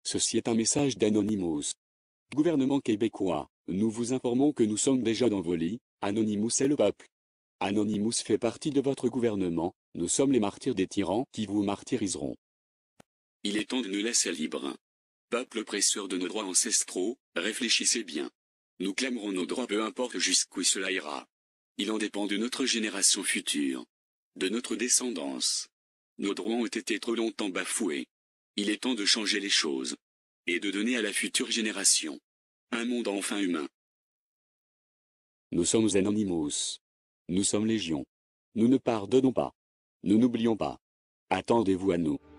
Ceci est un message d'Anonymous. Gouvernement québécois, nous vous informons que nous sommes déjà dans vos lits. Anonymous est le peuple. Anonymous fait partie de votre gouvernement, nous sommes les martyrs des tyrans qui vous martyriseront. Il est temps de nous laisser libres. Peuple oppresseur de nos droits ancestraux, réfléchissez bien. Nous clamerons nos droits peu importe jusqu'où cela ira. Il en dépend de notre génération future. De notre descendance. Nos droits ont été trop longtemps bafoués. Il est temps de changer les choses. Et de donner à la future génération un monde enfin humain. Nous sommes Anonymous. Nous sommes Légion. Nous ne pardonnons pas. Nous n'oublions pas. Attendez-vous à nous.